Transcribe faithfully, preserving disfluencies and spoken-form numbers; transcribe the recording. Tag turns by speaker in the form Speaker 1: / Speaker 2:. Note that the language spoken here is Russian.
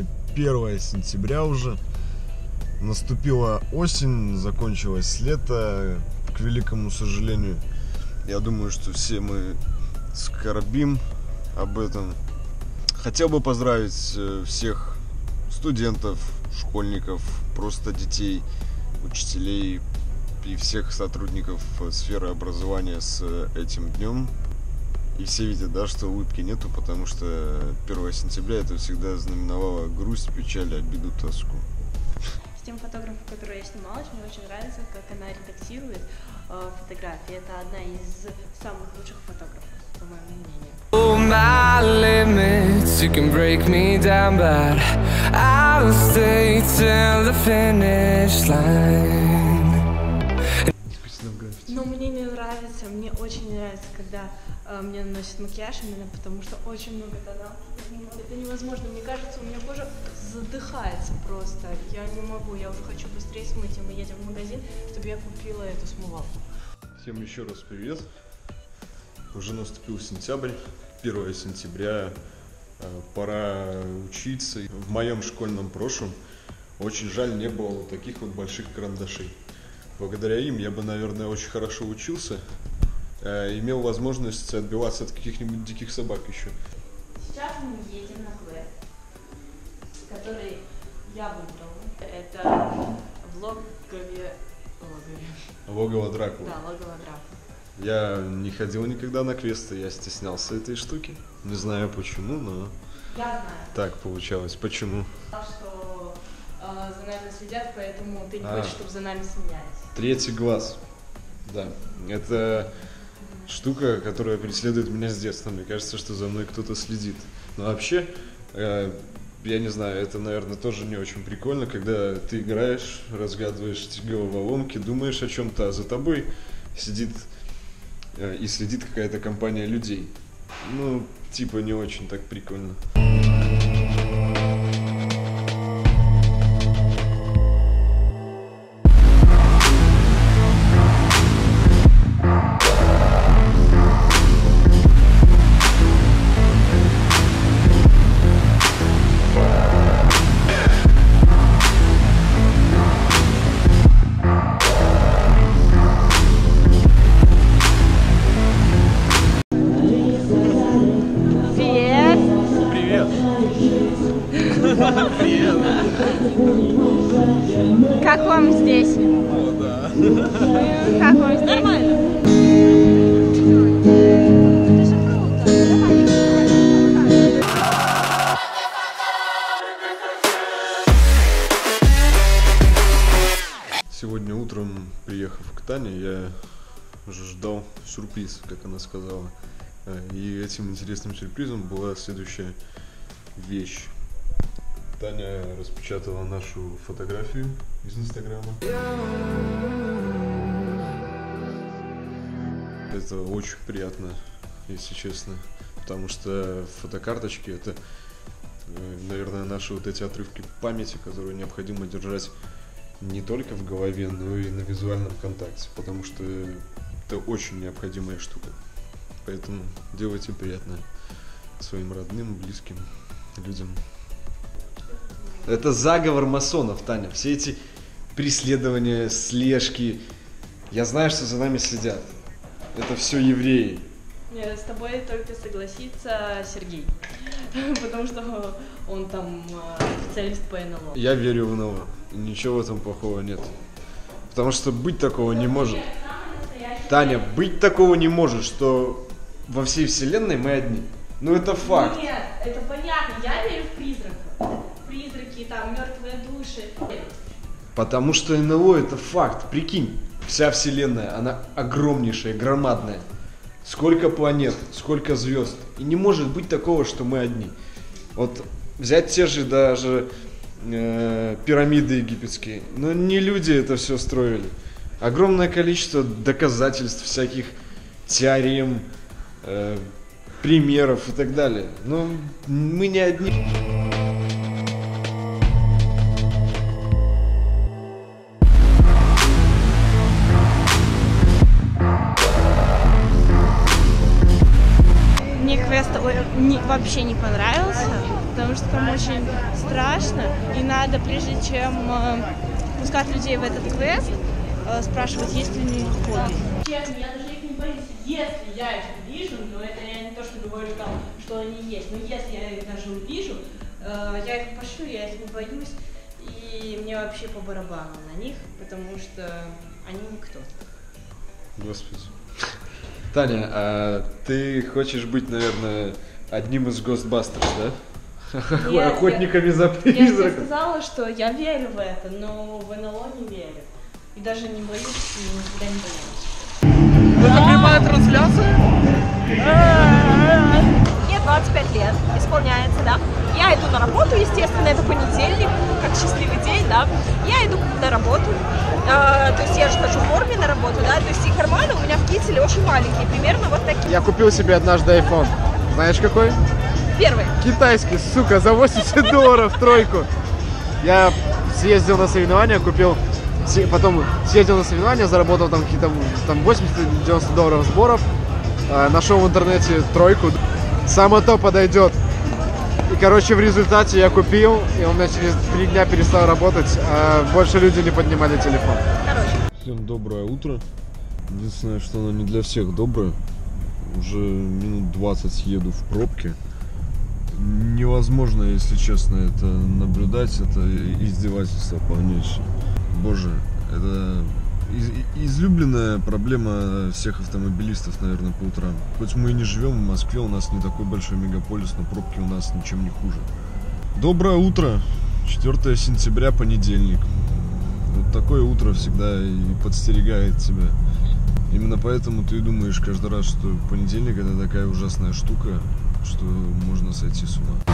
Speaker 1: первое сентября уже. Наступила осень, закончилось лето, к великому сожалению. Я думаю, что все мы скорбим об этом. Хотел бы поздравить всех студентов, школьников, просто детей, учителей и всех сотрудников сферы образования с этим днем. И все видят, да, что улыбки нету, потому что первое сентября это всегда знаменовало грусть, печаль, обиду, тоску.
Speaker 2: С тем фотографом, которую я снималась, мне очень нравится, как она редактирует э, фотографии. Это одна из самых лучших фотографов, по моему мнению.
Speaker 3: Oh, my limits, you can break me down, but I'll stay till the finish line.
Speaker 2: Но мне не нравится, мне очень нравится, когда э, мне наносят макияж, именно потому что очень много тонов. Это невозможно, мне кажется, у меня кожа задыхается просто. Я не могу, я уже хочу быстрее смыть, и мы едем в магазин, чтобы я купила эту смывалку.
Speaker 1: Всем еще раз привет. Уже наступил сентябрь, первое сентября, пора учиться. В моем школьном прошлом очень жаль, не было вот таких вот больших карандашей. Благодаря им я бы, наверное, очень хорошо учился, э, имел возможность отбиваться от каких-нибудь диких собак еще.
Speaker 2: Сейчас мы едем на квест, который я выбрала. Это в логове...
Speaker 1: Логово Дракулы.
Speaker 2: Да, логово Дракулы.
Speaker 1: Я не ходил никогда на квесты, я стеснялся этой штуки. Не знаю почему, но
Speaker 2: я знаю.
Speaker 1: Так получалось. Почему?
Speaker 2: Потому что э, за нами следят, поэтому ты не
Speaker 1: а,
Speaker 2: хочешь, чтобы за нами смеялись.
Speaker 1: Третий глаз. Да. Это штука, которая преследует меня с детства. Мне кажется, что за мной кто-то следит. Но вообще, э, я не знаю, это, наверное, тоже не очень прикольно, когда ты играешь, разгадываешь эти головоломки, думаешь о чем-то, а за тобой сидит э, и следит какая-то компания людей. Ну, типа, не очень так прикольно.
Speaker 2: Как вам здесь?
Speaker 4: О, да.
Speaker 2: Как вам здесь? Нормально. Это же круто.
Speaker 1: Сегодня утром, приехав к Тане, я уже ждал сюрприз, как она сказала. И этим интересным сюрпризом была следующая вещь. Таня распечатала нашу фотографию из Инстаграма. Это очень приятно, если честно, потому что фотокарточки — это, наверное, наши вот эти отрывки памяти, которые необходимо держать не только в голове, но и на визуальном контакте, потому что это очень необходимая штука. Поэтому делайте приятно своим родным, близким людям. Это заговор масонов, Таня. Все эти преследования, слежки. Я знаю, что за нами следят. Это все евреи.
Speaker 2: Нет, с тобой только согласится Сергей. Потому что он там специалист по эн эл о.
Speaker 1: Я верю в эн эл о. Ничего в этом плохого нет. Потому что быть такого не может. Таня, быть такого не может, что во всей вселенной мы одни. Ну это факт.
Speaker 2: Нет, это понятно. Я верю в призраков. Призраки, там, мертвые души.
Speaker 1: Потому что эн эл о это факт. Прикинь, вся вселенная, она огромнейшая, громадная. Сколько планет, сколько звезд. И не может быть такого, что мы одни. Вот взять те же даже э, пирамиды египетские. Но не люди это все строили. Огромное количество доказательств, всяких теорем, э, примеров и так далее. Но мы не одни.
Speaker 2: Мне квест не, вообще не понравился, потому что там очень страшно, и надо, прежде чем э, пускать людей в этот квест, э, спрашивать, есть ли у них хобби. Честно, я даже их не боюсь. Если я их увижу, но это я не то, что говорю, там, что они есть, но если я их даже увижу, э, я их пошлю, я их не боюсь, и мне вообще по барабану на них, потому что они никто.
Speaker 4: Господи. Таня, а ты хочешь быть, наверное, одним из Ghostbusters, да?
Speaker 2: Нет,
Speaker 4: Охотниками
Speaker 2: я,
Speaker 4: за
Speaker 2: я
Speaker 4: призраком.
Speaker 2: тебе сказала, что я верю в это, но в эн эл о не верю. И даже не боюсь, и никогда не боюсь.
Speaker 4: Это прямая трансляция?
Speaker 5: Мне двадцать пять лет, исполняется, да. Я иду на работу, естественно, это понедельник, как счастливый день, да. Я иду на работу, э, то есть я же хожу в форме на работу, да, то есть и карманы у меня в кителе очень маленькие, примерно вот такие.
Speaker 6: Я купил себе однажды iPhone. Знаешь какой?
Speaker 5: Первый.
Speaker 6: Китайский, сука, за восемьдесят долларов тройку. Я съездил на соревнования, купил, потом съездил на соревнования, заработал там какие-то там восемьдесят-девяносто долларов сборов, нашел в интернете тройку. Самое то подойдет. И, короче, в результате я купил, и он у меня через три дня перестал работать, а больше люди не поднимали телефон.
Speaker 5: Короче.
Speaker 1: Всем доброе утро. Единственное, что оно не для всех доброе. Уже минут двадцать еду в пробке. Невозможно, если честно, это наблюдать. Это издевательство полнейшее. Боже, это из- излюбленная проблема всех автомобилистов, наверное, по утрам. Хоть мы и не живем в Москве, у нас не такой большой мегаполис, но пробки у нас ничем не хуже. Доброе утро. четвёртое сентября, понедельник. Вот такое утро всегда и подстерегает тебя. Именно поэтому ты и думаешь каждый раз, что понедельник это такая ужасная штука, что можно сойти с ума.